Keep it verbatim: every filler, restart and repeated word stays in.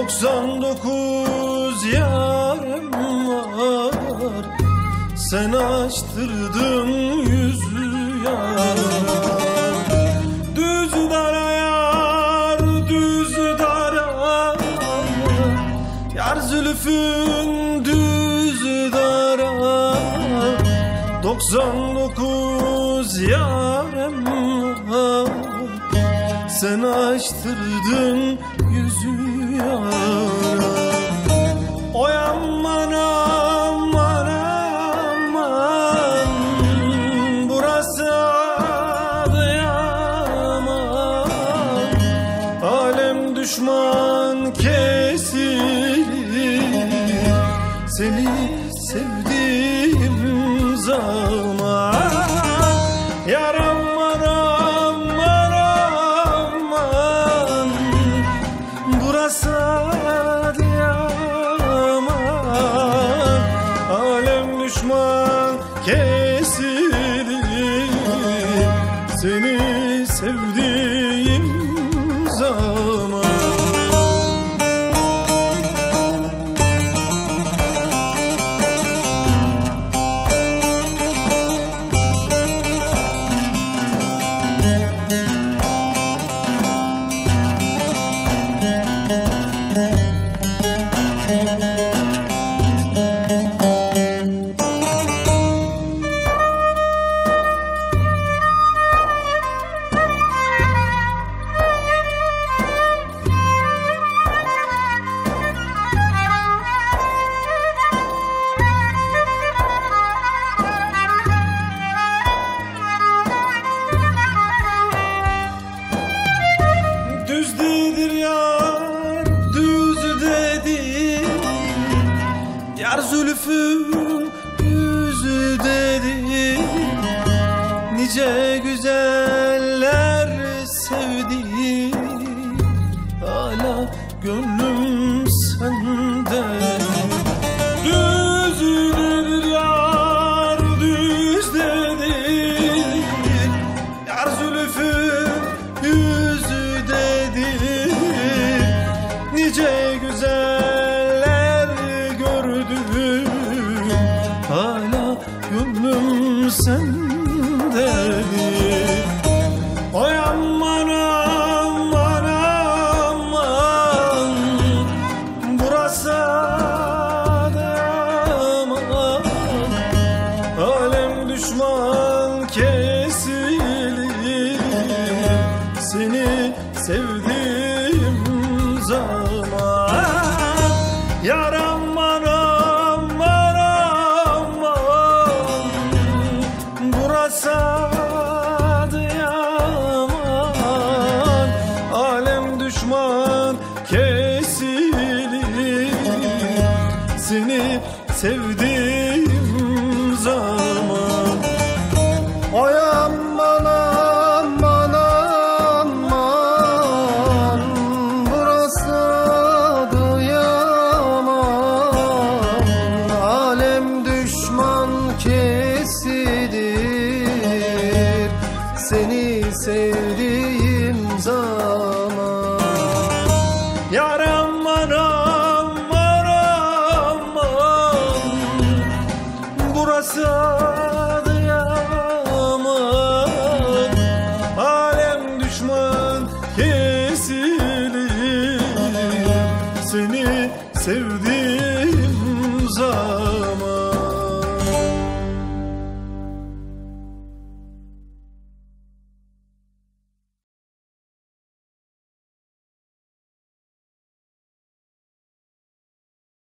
doksan dokuz yarım var, sen açtırdın yüzü yar. Düz dara yar, düz dara yar, zülfün düz dara. doksan dokuz yarım var, sen açtırdın yüzü yar. Oy aman aman aman, burası Adıyaman. Alem düşman kesilir, seni sevdiğim zaman. Yar aman aman aman, burası Adıyaman. Alem düşman kesilir, seni sevdiğim zaman. Yar zülfün yüzü dedi, nice güzeller sevdi. Hala gönlüm sende. Düzdür yar, düzdedir, yar zülfün yüzü dedi, nice güzeller gördüm. Hala gönlüm sendedir. Oy aman aman aman, burası Adıyaman. Alem düşman kesilir, seni sevdiğim zaman. Yar aman aman aman, burası Adıyaman. Alem düşman kesilir, seni sevdiğim zaman. Oy aman aman aman, burası Adıyaman. Alem düşman kesilir, seni sevdiğim zaman. Yar aman aman aman, burası Adıyaman. Alem düşman kesilir, seni sevdiğim zaman.